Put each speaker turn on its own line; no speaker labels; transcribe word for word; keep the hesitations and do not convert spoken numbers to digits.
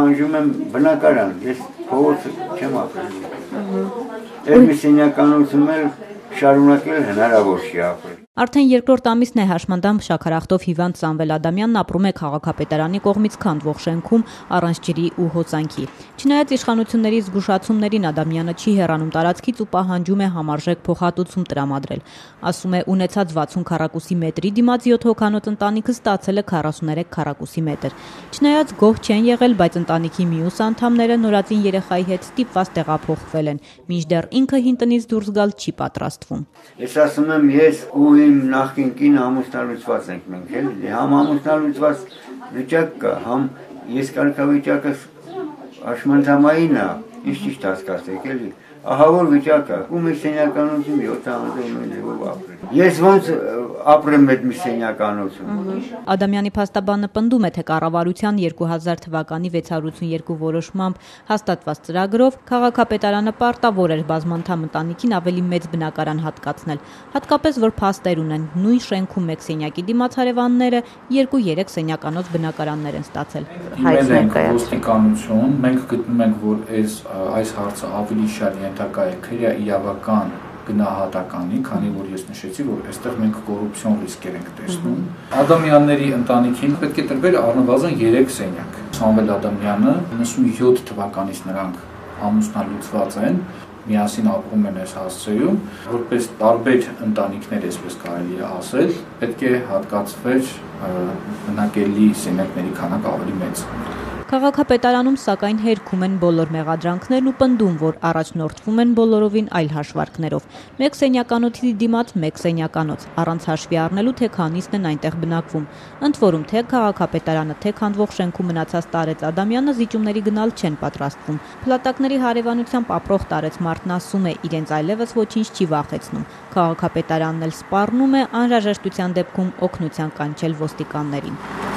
պահանջում եմ բնակարան, ես փողոցը չեմ ապրել։ Այդ մի սենյականություն էլ շարունակել հնարավոր չի ապրել։
Արդեն երկրորդ ամիսն է հաշմանդամ շաքարախտով հիվանդ Սամվել Ադամյանն ապրում է քաղաքապետարանի կողմից քանդվող շենքում առանց ջրի ու հոսանքի։ Չնայած իշխանությունների զգուշացումներին Ադամյանը չի հեռանում տարածքից ու պահանջում է համարժեք փոխհատուցում տրամադրել։ Ասում է, ունեցած վաթսուն քառակուսի մետրի դիմաց յոթ հոգանոց ընտանիքը ստացել է քառասուներեք քառակուսի մետր։ Չնայած գոհ չեն եղել, բայց ընտանիքի մյուս անդամները նորածին երեխայի հետ ստիպված տեղափոխվել են, մինչդեռ ինքը հին տնից դուրս գալ չի պատրաստվում։
Ես ասում եմ, ես ու իմ նախկին կինը ամուսնալուծված ենք մենք, էլի, համ ամուսնալուծված վիճակ կա, համ ես կարգավիճակս հաշմանդամային է, ինչ ճիշտ հասկացեք, էլի, ահա որ վիճակը, ու մի սենյականություն յոթ ամսով ապրել։ Ես ոնց ապրեմ այդ մի սենյականություն։
Ադամյանի փաստաբանը պնդում է, թե կառավարության երկու հազար թվականի վեցսուն երկու որոշմամբ հաստատված ծրագրով քաղաքապետարանը պարտավոր էր բազմանդամ ընտանիքին ավելի մեծ բնակարան հատկացնել, հատկապես որ փաստեր ունեն նույն շենքում մեկ սենյակի դիմաց հարևանները երկու-երեք սենյականոց բնակարաններ են ստացել։
Ոստիկանություն, մենք գտնում ենք, որ այս այս հարցը ավելի շատ ենթակա է քրեական գնահատականի, քանի որ ես նշեցի, որ այստեղ մենք կոռուպցիոն ռիսկեր ենք տեսնում։ Ադամյանների ընտանիքին պետք է տրվել առնվազն երեք սենյակ։ Սամվել Ադամյանը իննսունյոթ թվականից նրանք ամուսնալուծված են, միասին ապրում են այս հասցեում, որպես տարբեր ընտանիքներ, այսպես կարելի է ասել, պետք է հատկացվեր բնակելի սենյակների քանակը ավելի մեծ։
Քաղաքապետարանում սակայն հերքում են բոլոր մեղադրանքներն ու պնդում, որ առաջնորդվում են բոլորովին այլ հաշվարկներով։ Մեկ սենյականոցի դիմաց մեկ սենյականոց, առանց հաշվի առնելու, թե քանիսն են այնտեղ բնակվում։ Ընդ որում, թե քաղաքապետարանը, թե քանդվող շենքում մնացած Տարեց Ադամյանը զիջումների գնալ չեն պատրաստվում։ Փլատակների հարևանությամբ ապրող Տարեց մարդն ասում է, իրենց այլևս ոչինչ չի վախեցնում։ Քաղաքապետարանն էլ սպառնում է անհրաժեշտության դեպքում օգնության կանչել ոստիկաններին։